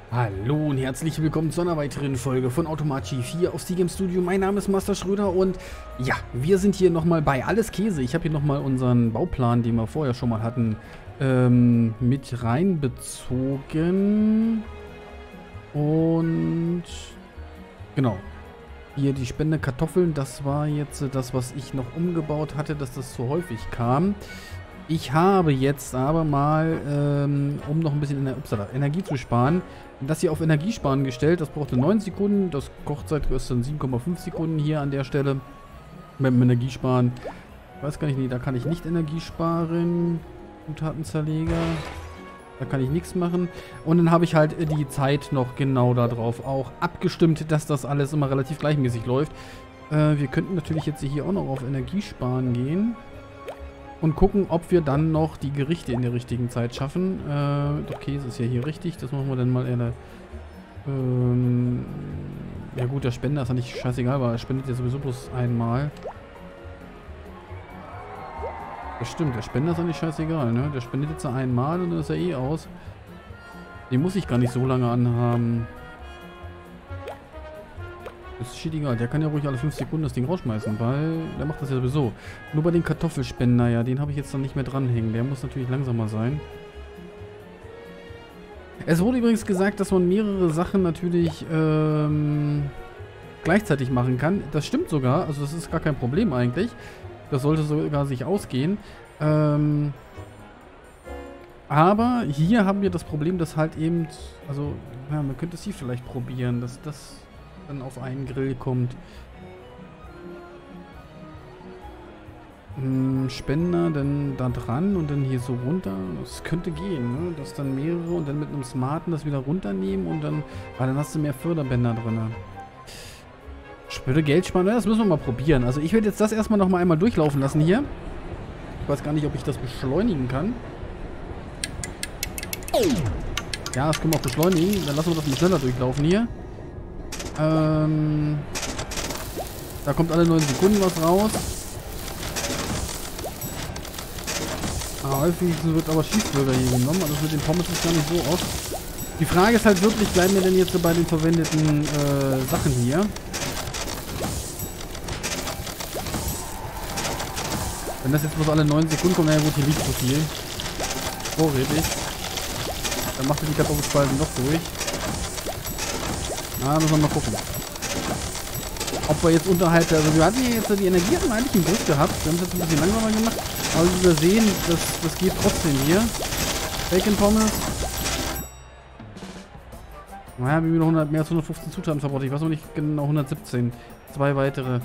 Hallo und herzlich willkommen zu einer weiteren Folge von Automachi 4 auf Seagame Studio. Mein Name ist Master Schröder und ja, wir sind hier nochmal bei Alles Käse. Ich habe hier nochmal unseren Bauplan, den wir vorher schon mal hatten, mit reinbezogen. Und genau, hier die Spende Kartoffeln, das war jetzt das, was ich noch umgebaut hatte, dass das zu häufig kam. Ich habe jetzt aber mal, um noch ein bisschen Energie zu sparen, das hier auf Energiesparen gestellt. Das brauchte 9 Sekunden. Das Kochzeit kostet dann 7,5 Sekunden hier an der Stelle. Mit dem Energiesparen. Ich weiß gar nicht, nee, da kann ich nicht Energie sparen. Zutatenzerleger. Da kann ich nichts machen. Und dann habe ich halt die Zeit noch genau darauf auch abgestimmt, dass das alles immer relativ gleichmäßig läuft. Wir könnten natürlich jetzt hier auch noch auf Energiesparen gehen. Und gucken, ob wir dann noch die Gerichte in der richtigen Zeit schaffen. Okay, es ist ja hier richtig. Das machen wir dann mal eher. Ja gut, der Spender ist ja nicht scheißegal, weil er spendet ja sowieso bloß einmal. Das stimmt, der Spender ist ja nicht scheißegal, ne? Der spendet jetzt einmal und dann ist er eh aus. Den muss ich gar nicht so lange anhaben. Das ist shit egal. Der kann ja ruhig alle 5 Sekunden das Ding rausschmeißen, weil der macht das ja sowieso. Nur bei den Kartoffelspender, ja, den habe ich jetzt dann nicht mehr dranhängen. Der muss natürlich langsamer sein. Es wurde übrigens gesagt, dass man mehrere Sachen natürlich gleichzeitig machen kann. Das stimmt sogar. Also das ist gar kein Problem eigentlich. Das sollte sogar sich ausgehen. Aber hier haben wir das Problem, dass halt eben... Also, ja, man könnte es hier vielleicht probieren, dass das... dann auf einen Grill kommt. Spender dann da dran und dann hier so runter. Das könnte gehen, ne? Das dann mehrere und dann mit einem Smarten das wieder runternehmen und dann... Weil dann hast du mehr Förderbänder drin. Ich würde Geld sparen. Das müssen wir mal probieren. Also ich werde jetzt das erstmal noch mal einmal durchlaufen lassen hier. Ich weiß gar nicht, ob ich das beschleunigen kann. Ja, das können wir auch beschleunigen. Dann lassen wir das mal schneller durchlaufen hier. Da kommt alle 9 Sekunden was raus. Häufig wird aber Cheeseburger hier genommen. Also das mit den Pommes sieht gar nicht so aus. Die Frage ist halt wirklich, bleiben wir denn jetzt so bei den verwendeten Sachen hier? Wenn das jetzt bloß alle 9 Sekunden kommt, naja gut, hier liegt so viel. Vorrätig. Dann macht ihr die Kartoffelspalten noch durch. Na, müssen wir mal gucken. Ob wir jetzt unterhalb der... Also wir hatten ja jetzt die Energie hatten wir eigentlich im Griff gehabt. Wir haben es jetzt ein bisschen langsamer gemacht. Aber wie wir sehen, das geht trotzdem hier. Bacon Pommes. Naja, wie wir noch mehr als 115 Zutaten verbraucht. Ich weiß noch nicht genau, 117. 2 weitere.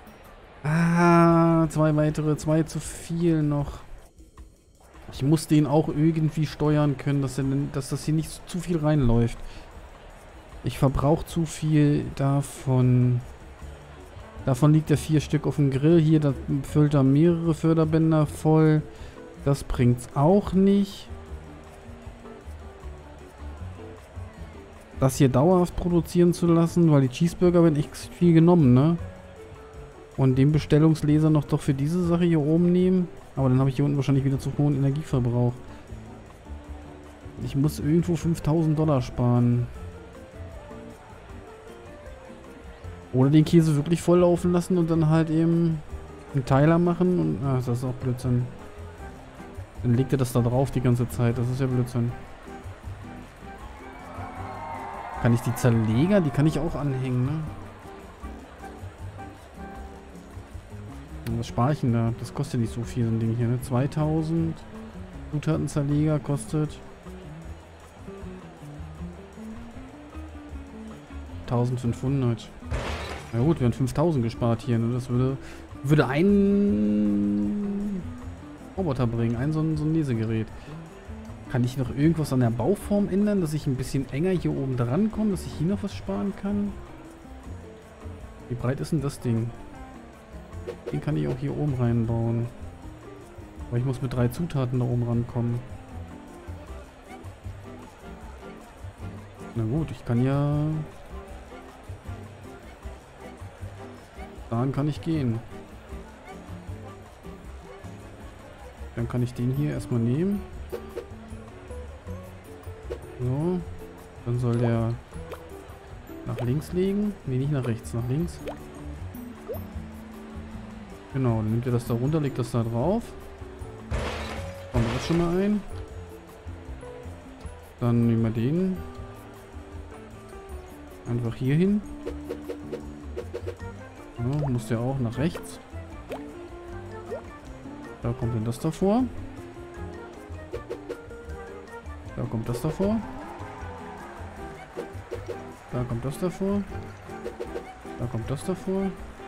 2 weitere. 2 zu viel noch. Ich muss den auch irgendwie steuern können, dass das hier nicht zu viel reinläuft. Ich verbrauche zu viel davon. Davon liegt ja 4 Stück auf dem Grill. Hier, da füllt er mehrere Förderbänder voll. Das bringt's auch nicht. Das hier dauerhaft produzieren zu lassen, weil die Cheeseburger werden echt viel genommen, ne? Und den Bestellungsleser noch doch für diese Sache hier oben nehmen. Aber dann habe ich hier unten wahrscheinlich wieder zu hohen Energieverbrauch. Ich muss irgendwo $5.000 sparen. Oder den Käse wirklich voll laufen lassen und dann halt eben einen Teiler machen und... das ist auch Blödsinn. Dann legt er das da drauf die ganze Zeit. Das ist ja Blödsinn. Kann ich die Zerleger? Die kann ich auch anhängen, ne? Und was spare ich denn da? Das kostet nicht so viel, so ein Ding hier, ne? 2000 Zutatenzerleger kostet... 1500. Na gut, wir haben 5000 gespart hier. Ne? Das würde einen Roboter bringen. So ein Lesegerät. Kann ich noch irgendwas an der Bauform ändern, dass ich ein bisschen enger hier oben dran komme, dass ich hier noch was sparen kann? Wie breit ist denn das Ding? Den kann ich auch hier oben reinbauen. Aber ich muss mit 3 Zutaten da oben rankommen. Na gut, ich kann ja... Daran kann ich gehen. Dann kann ich den hier erstmal nehmen. So. Dann soll der nach links legen. Ne, nicht nach rechts, nach links. Genau, dann nimmt ihr das da runter, legt das da drauf. Bauen wir das schon mal ein. Dann nehmen wir den einfach hier hin. Ja, muss der auch nach rechts. Da kommt dann das davor. Da kommt das davor. Da kommt das davor. Da kommt das davor.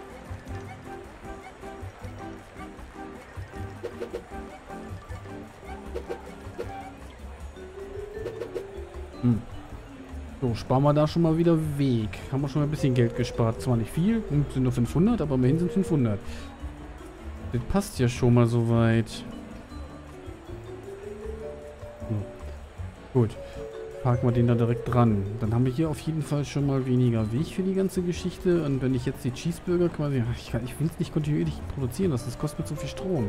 So, sparen wir da schon mal wieder Weg. Haben wir schon mal ein bisschen Geld gespart. Zwar nicht viel, sind nur 500, aber immerhin sind 500. Das passt ja schon mal so weit. Gut. Parken wir den da direkt dran. Dann haben wir hier auf jeden Fall schon mal weniger Weg für die ganze Geschichte. Und wenn ich jetzt die Cheeseburger quasi... Ich will es nicht kontinuierlich produzieren lassen. Das kostet mir zu viel Strom.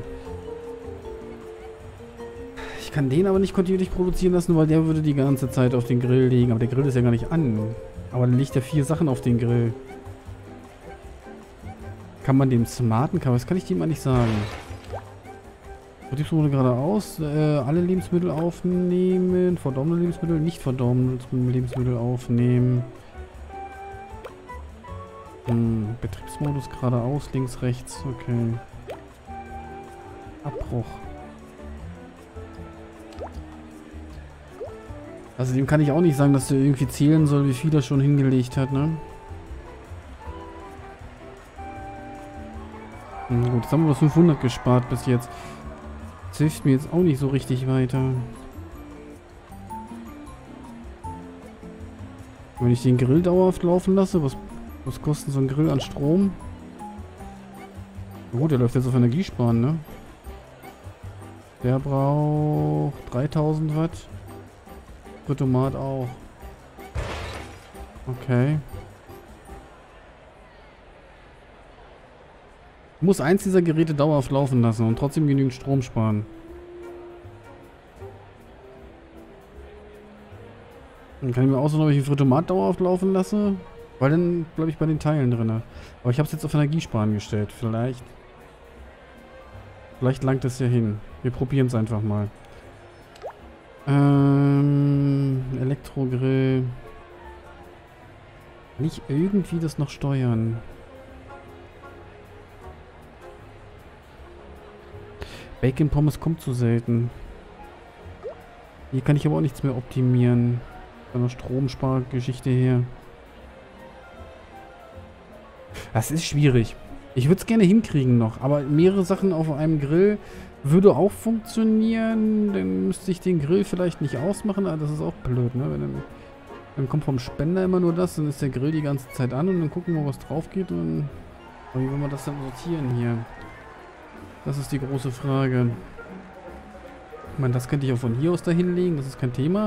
Ich kann den aber nicht kontinuierlich produzieren lassen, weil der würde die ganze Zeit auf den Grill legen. Aber der Grill ist ja gar nicht an. Aber dann legt er 4 Sachen auf den Grill. Kann man dem smarten... Was kann ich dem eigentlich sagen? Vertriebsmodul geradeaus. Alle Lebensmittel aufnehmen. Verdorbene Lebensmittel. Nicht verdorbene Lebensmittel aufnehmen. Betriebsmodus geradeaus. Links, rechts. Okay. Abbruch. Also dem kann ich auch nicht sagen, dass der irgendwie zählen soll, wie viel er schon hingelegt hat, ne? Gut, jetzt haben wir das 500 gespart bis jetzt. Das hilft mir jetzt auch nicht so richtig weiter. Wenn ich den Grill dauerhaft laufen lasse, was kostet so ein Grill an Strom? Gut, der läuft jetzt auf Energiesparen, ne? Der braucht 3000 Watt. Fritomat auch. Okay. Ich muss eins dieser Geräte dauerhaft laufen lassen und trotzdem genügend Strom sparen. Dann kann ich mir auch so noch, ob ich den Fritomat dauerhaft laufen lasse. Weil dann bleibe ich bei den Teilen drin. Aber ich habe es jetzt auf Energiesparen gestellt. Vielleicht langt es ja hin. Wir probieren es einfach mal. Elektrogrill. Kann ich irgendwie das noch steuern? Bacon Pommes kommt zu selten. Hier kann ich aber auch nichts mehr optimieren. Von der Stromspargeschichte her. Das ist schwierig. Ich würde es gerne hinkriegen noch, aber mehrere Sachen auf einem Grill würde auch funktionieren. Dann müsste ich den Grill vielleicht nicht ausmachen, aber das ist auch blöd, ne? Wenn dann kommt vom Spender immer nur das, dann ist der Grill die ganze Zeit an und dann gucken wir, was drauf geht und wie wollen wir das dann sortieren hier? Das ist die große Frage. Ich meine, das könnte ich auch von hier aus dahin legen, das ist kein Thema.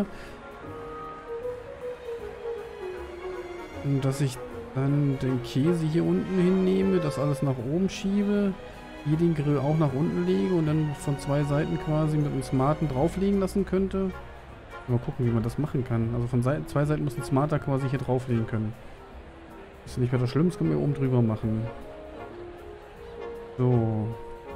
Und dass ich dann den Käse hier unten hinnehme, das alles nach oben schiebe, hier den Grill auch nach unten lege und dann von 2 Seiten quasi mit einem Smarten drauflegen lassen könnte. Mal gucken, wie man das machen kann. Also von 2 Seiten muss ein Smarter quasi hier drauflegen können. Das ist nicht mehr das Schlimmste, können wir oben drüber machen. So.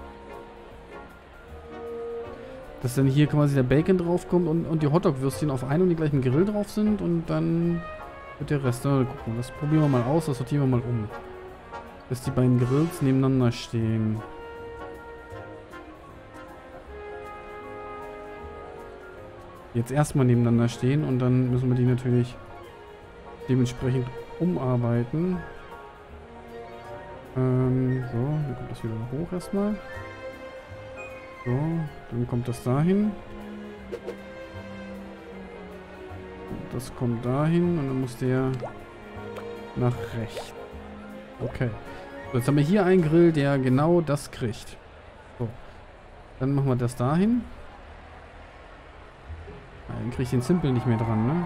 Dass dann hier quasi der Bacon draufkommt und die Hotdog-Würstchen auf einen und den gleichen Grill drauf sind und dann wird der Rest. Na, gucken, das probieren wir mal aus, das sortieren wir mal um. Dass die beiden Grills nebeneinander stehen. Jetzt erstmal nebeneinander stehen und dann müssen wir die natürlich dementsprechend umarbeiten. So, dann kommt das wieder hoch erstmal. So, dann kommt das dahin. Das kommt dahin und dann muss der nach rechts. Okay. So, jetzt haben wir hier einen Grill, der genau das kriegt. So. Dann machen wir das dahin. Dann kriege ich den Simple nicht mehr dran, ne?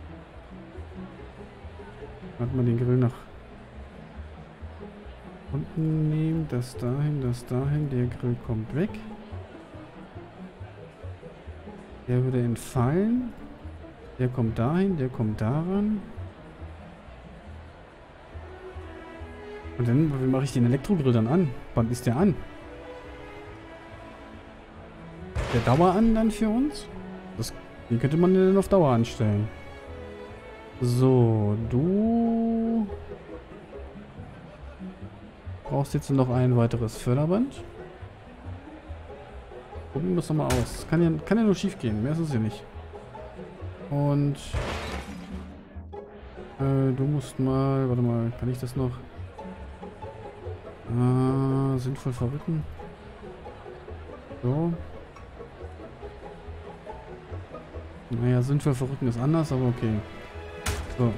Hat man den Grill nach unten nehmen. Das dahin, das dahin. Der Grill kommt weg. Der würde entfallen. Der kommt dahin, der kommt daran. Und dann, wie mache ich den Elektrogrill dann an? Wann ist der an? Der Dauer an dann für uns? Den könnte man denn auf Dauer anstellen. So, du brauchst jetzt noch ein weiteres Förderband. Probieren wir es nochmal aus. Kann ja nur schief gehen, mehr ist es ja nicht. Und du musst mal, warte mal, kann ich das noch sinnvoll verrücken? So. Naja, sinnvoll verrücken ist anders, aber okay. So.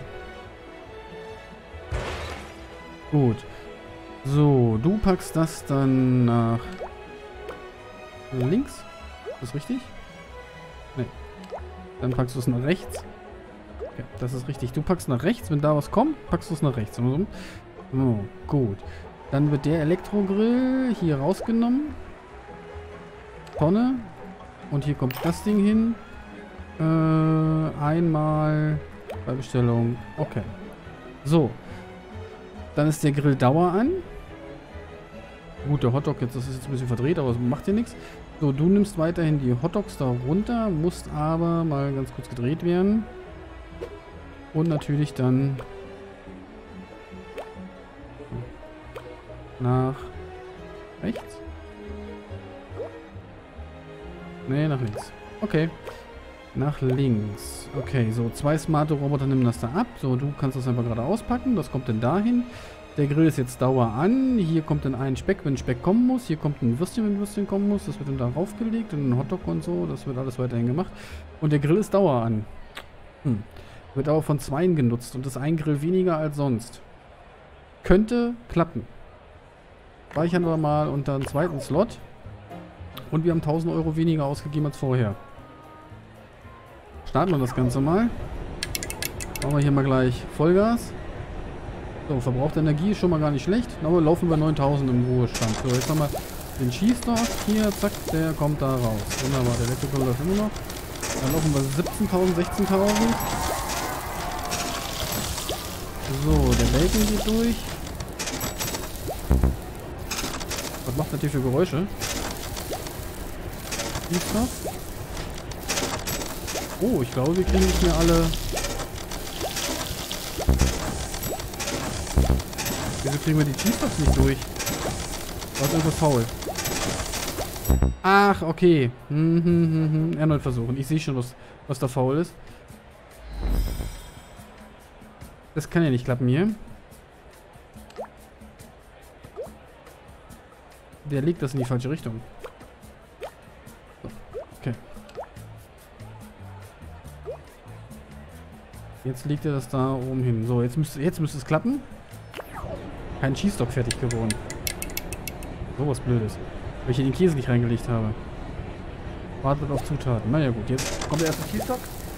Gut. So, du packst das dann nach links. Ist das richtig? Nee. Dann packst du es nach rechts. Okay, das ist richtig. Du packst nach rechts. Wenn da was kommt, packst du es nach rechts. So, gut. Dann wird der Elektrogrill hier rausgenommen. Tonne. Und hier kommt das Ding hin. Einmal bei Bestellung. Okay. So. Dann ist der Grill Dauer an. Gut, der Hotdog jetzt, das ist jetzt ein bisschen verdreht, aber das macht ja nichts. So, du nimmst weiterhin die Hotdogs da runter, musst aber mal ganz kurz gedreht werden. Und natürlich dann nach rechts. Nee, nach links. Okay. Nach links. Okay, so, 2 smarte Roboter nehmen das da ab. So, du kannst das einfach gerade auspacken. Das kommt dann dahin. Der Grill ist jetzt Dauer an. Hier kommt dann ein Speck, wenn Speck kommen muss. Hier kommt ein Würstchen, wenn ein Würstchen kommen muss. Das wird dann da raufgelegt. Und ein Hotdog und so. Das wird alles weiterhin gemacht. Und der Grill ist Dauer an. Wird aber von 2 genutzt. Und ist ein Grill weniger als sonst. Könnte klappen. Speichern wir mal unter einen zweiten Slot. Und wir haben 1000 Euro weniger ausgegeben als vorher. Starten wir das Ganze mal. Machen wir hier mal gleich Vollgas. So, verbrauchte Energie ist schon mal gar nicht schlecht. Aber wir laufen bei 9000 im Ruhestand. So, jetzt haben wir den Schießdorf. Hier, zack, der kommt da raus. Wunderbar, der Elektriker läuft immer noch. Dann laufen wir 17.000, 16.000. So, der Bacon geht durch. Was macht das hier für Geräusche? Schießdorf. Oh, ich glaube, wir kriegen nicht mehr alle. Wieso kriegen wir die Cheesedogs nicht durch? War irgendwas faul? Ach, okay. Erneut versuchen. Ich sehe schon, was da faul ist. Das kann ja nicht klappen hier. Der legt das in die falsche Richtung. So, okay. Jetzt legt er das da oben hin. So, jetzt müsste es klappen. Kein Cheese-Dog fertig geworden. So was Blödes. Weil ich hier den Käse nicht reingelegt habe. Wartet auf Zutaten. Naja gut, jetzt kommt der erste Cheese-Dog.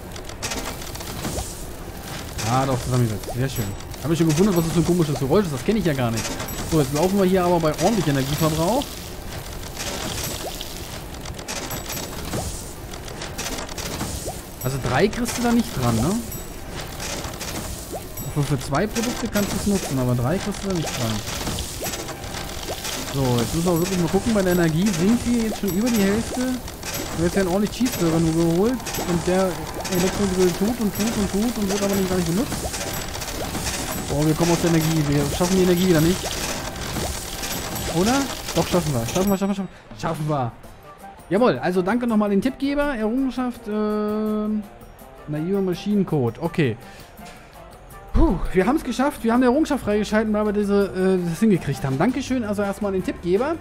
Ah, doch, zusammengesetzt. Sehr schön. Habe ich schon gewundert, was das für ein komisches Geräusch ist. Das kenne ich ja gar nicht. So, jetzt laufen wir hier aber bei ordentlich Energieverbrauch. Also 3 kriegst du da nicht dran, ne? Für 2 Produkte kannst du es nutzen, aber 3 kriegst du da nicht dran. So, jetzt müssen wir wirklich mal gucken. Bei der Energie sind wir jetzt schon über die Hälfte. Wir haben jetzt ja einen ordentlich Cheeseburger nur geholt. Und der Elektrogrill tut und wird aber nicht gar nicht benutzt. Boah, wir kommen aus der Energie. Wir schaffen die Energie wieder nicht. Oder? Doch, schaffen wir. Schaffen wir. Jawohl, also danke nochmal den Tippgeber. Errungenschaft, naiver Maschinencode. Okay. Puh, wir haben es geschafft. Wir haben eine Errungenschaft freigeschalten, weil wir das hingekriegt haben. Dankeschön also erstmal an den Tippgeber.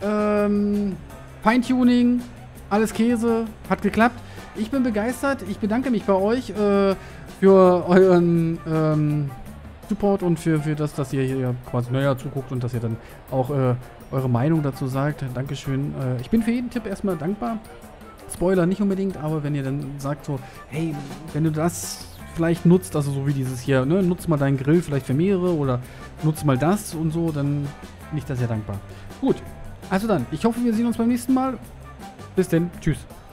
Feintuning, alles Käse, hat geklappt. Ich bin begeistert. Ich bedanke mich bei euch für euren Support und für das, dass ihr hier quasi zuguckt und dass ihr dann auch eure Meinung dazu sagt. Dankeschön. Ich bin für jeden Tipp erstmal dankbar. Spoiler nicht unbedingt, aber wenn ihr dann sagt so, hey, wenn du das vielleicht nutzt, also so wie dieses hier, ne, nutzt mal deinen Grill vielleicht für mehrere oder nutzt mal das und so, dann bin ich da sehr dankbar. Gut, also dann, ich hoffe, wir sehen uns beim nächsten Mal. Bis denn, tschüss.